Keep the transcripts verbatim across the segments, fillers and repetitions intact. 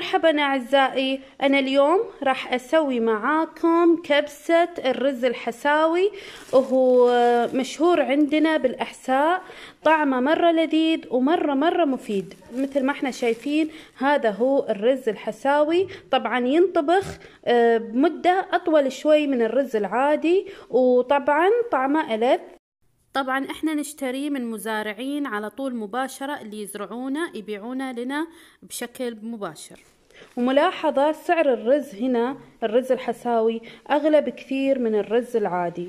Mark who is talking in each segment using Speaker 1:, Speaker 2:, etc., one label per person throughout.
Speaker 1: مرحبا أعزائي، أنا اليوم راح أسوي معاكم كبسة الرز الحساوي، وهو مشهور عندنا بالأحساء. طعمه مرة لذيذ ومرة مرة مفيد. مثل ما احنا شايفين هذا هو الرز الحساوي. طبعا ينطبخ بمدة أطول شوي من الرز العادي، وطبعا طعمه ألذ. طبعا احنا نشتريه من مزارعين على طول مباشرة، اللي يزرعونه يبيعونه لنا بشكل مباشر. وملاحظة سعر الرز هنا، الرز الحساوي أغلى بكثير من الرز العادي.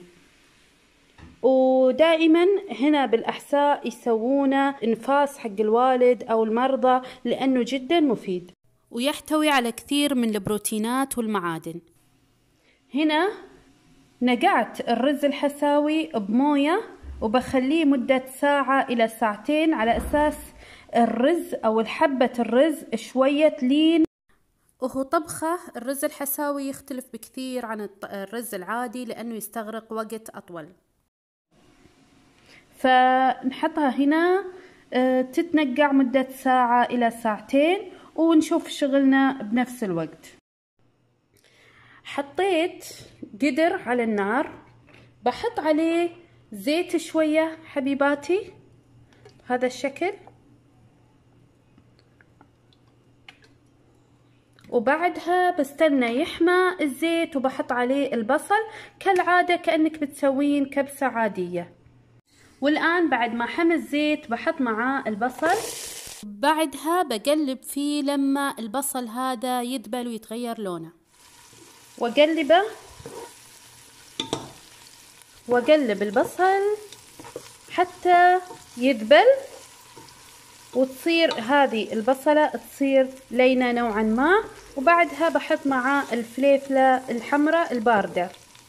Speaker 1: ودائما هنا بالأحساء يسوونه انفاس حق الوالد أو المرضى، لأنه جدا مفيد ويحتوي على كثير من البروتينات والمعادن. هنا نقعت الرز الحساوي بموية وبخليه مدة ساعة إلى ساعتين، على أساس الرز أو الحبة الرز شوية تلين. وهو طبخة الرز الحساوي يختلف بكثير عن الرز العادي، لأنه يستغرق وقت أطول. فنحطها هنا تتنقع مدة ساعة إلى ساعتين، ونشوف شغلنا بنفس الوقت. حطيت قدر على النار، بحط عليه زيت شوية حبيباتي بهذا الشكل، وبعدها بستنى يحمى الزيت وبحط عليه البصل كالعادة كأنك بتسوين كبسة عادية. والآن بعد ما حمى الزيت بحط معاه البصل، بعدها بقلب فيه لما البصل هذا يدبل ويتغير لونه، وقلبه وقلب البصل حتى يذبل وتصير هذه البصلة تصير لينة نوعا ما. وبعدها بحط معاه الفليفلة الحمراء الباردة.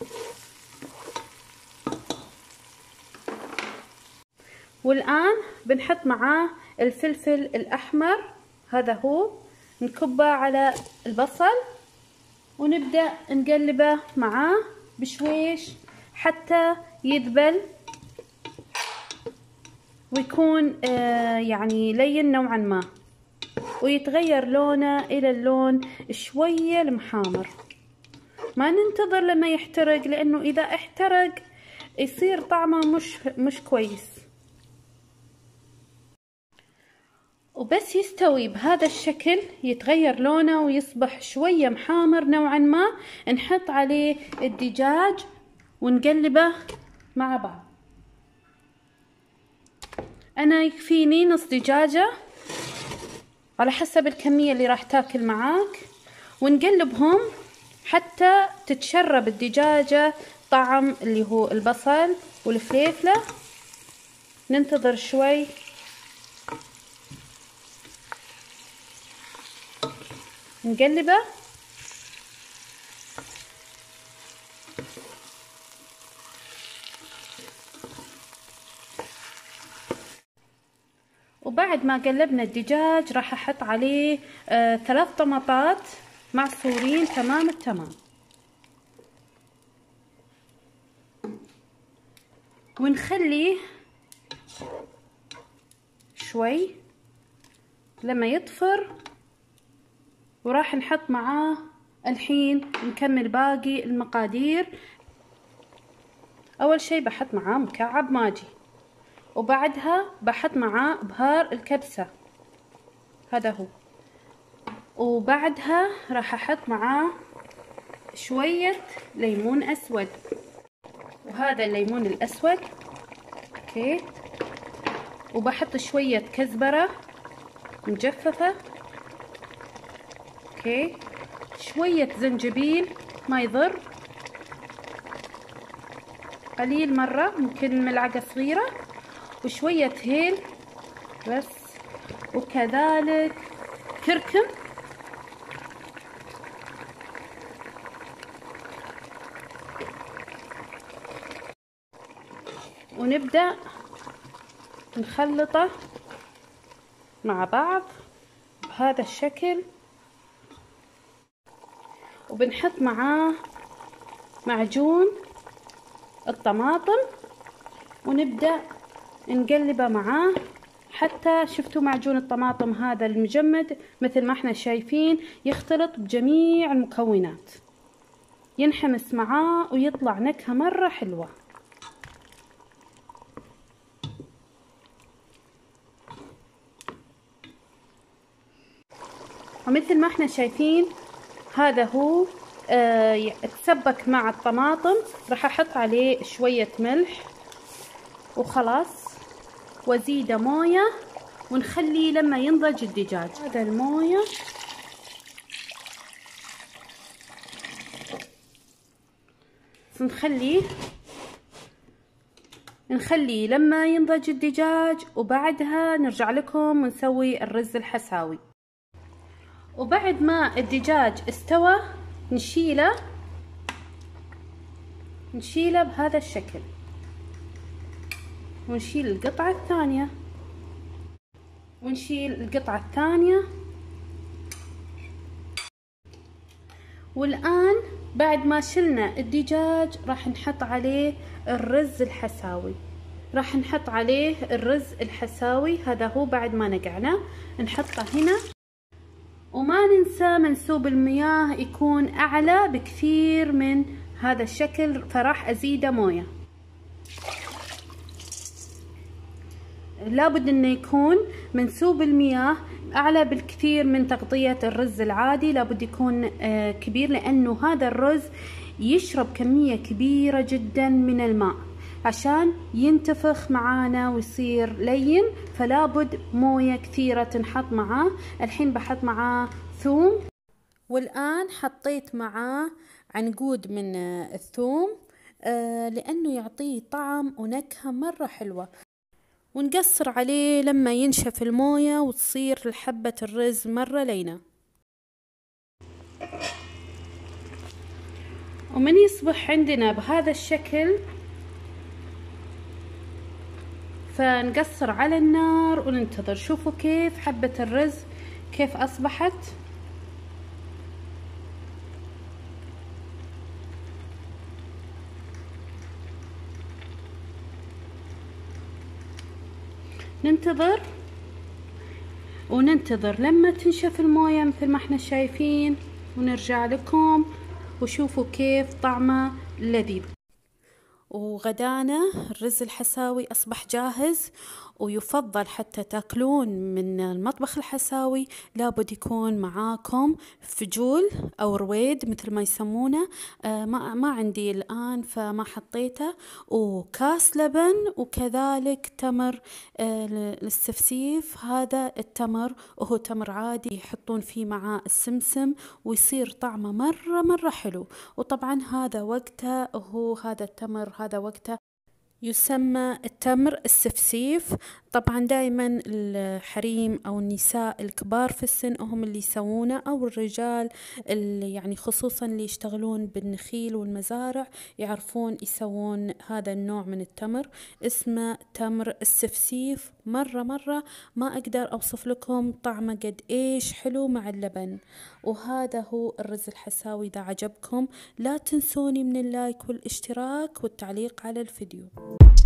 Speaker 1: والآن بنحط معاه الفلفل الأحمر، هذا هو، نكبه على البصل ونبدأ نقلبه معاه بشويش حتى يذبل ويكون آه يعني لين نوعا ما، ويتغير لونه إلى اللون شوية المحامر. ما ننتظر لما يحترق، لأنه إذا احترق يصير طعمه مش مش كويس. وبس يستوي بهذا الشكل، يتغير لونه ويصبح شوية محامر نوعا ما، نحط عليه الدجاج ونقلبه مع بعض. أنا يكفيني نص دجاجة على حسب الكمية اللي راح تاكل معاك، ونقلبهم حتى تتشرب الدجاجة طعم اللي هو البصل والفليفلة. ننتظر شوي، نقلبه وبعد ما قلبنا الدجاج راح احط عليه آه ثلاث طماطات معصورين تمام التمام، ونخليه شوي لما يطفر، وراح نحط معاه الحين نكمل باقي المقادير. اول شي بحط معاه مكعب ماجي، وبعدها بحط معاه بهار الكبسة، هذا هو. وبعدها راح احط معاه شوية ليمون اسود، وهذا الليمون الاسود اوكي. وبحط شوية كزبرة مجففة اوكي، شوية زنجبيل ما يضر، قليل مرة، ممكن ملعقة صغيرة، وشوية هيل بس، وكذلك كركم، ونبدأ نخلطه مع بعض بهذا الشكل. وبنحط معاه معجون الطماطم ونبدأ نقلبه معاه حتى شفتوا معجون الطماطم هذا المجمد مثل ما احنا شايفين يختلط بجميع المكونات، ينحمس معاه ويطلع نكهة مرة حلوة. ومثل ما احنا شايفين هذا هو اه تسبك مع الطماطم. راح احط عليه شوية ملح وخلاص، وازيده موية ونخليه لما ينضج الدجاج. هذا الموية نخليه نخليه لما ينضج الدجاج، وبعدها نرجع لكم ونسوي الرز الحساوي. وبعد ما الدجاج استوى نشيله نشيله بهذا الشكل، ونشيل القطعة الثانية ونشيل القطعة الثانية. والآن بعد ما شلنا الدجاج راح نحط عليه الرز الحساوي راح نحط عليه الرز الحساوي هذا هو بعد ما نقعناه نحطه هنا. وما ننسى منسوب المياه يكون أعلى بكثير من هذا الشكل، فراح أزيده موية. لابد انه يكون منسوب المياه اعلى بالكثير من تغطية الرز العادي، لابد يكون كبير، لانه هذا الرز يشرب كمية كبيرة جدا من الماء عشان ينتفخ معانا ويصير لين، فلابد موية كثيرة تنحط معاه. الحين بحط معاه ثوم، والآن حطيت معاه عنقود من الثوم لأنه يعطيه طعم ونكهة مرة حلوة. ونقصر عليه لما ينشف الموية وتصير حبة الرز مرة لينة. ومن يصبح عندنا بهذا الشكل فنقصر على النار وننتظر. شوفوا كيف حبة الرز كيف أصبحت. ننتظر وننتظر لما تنشف الموية مثل ما احنا شايفين، ونرجع لكم وشوفوا كيف طعمه لذيذ. وغدانا الرز الحساوي أصبح جاهز، ويفضل حتى تاكلون من المطبخ الحساوي لابد يكون معاكم فجول أو رويد مثل ما يسمونه. آه ما, ما عندي الآن فما حطيته، وكاس لبن، وكذلك تمر آه للسفسيف. هذا التمر وهو تمر عادي يحطون فيه معاه السمسم ويصير طعمه مرة مرة حلو. وطبعا هذا وقته، وهو هذا التمر هذا وقته يسمى التمر السفسيف. طبعا دائما الحريم او النساء الكبار في السن هم اللي يسوونه، او الرجال اللي يعني خصوصا اللي يشتغلون بالنخيل والمزارع يعرفون يسوون هذا النوع من التمر اسمه تمر السفسيف. مرة مرة ما اقدر اوصف لكم طعمه قد ايش حلو مع اللبن. وهذا هو الرز الحساوي. اذا عجبكم لا تنسوني من اللايك والاشتراك والتعليق على الفيديو.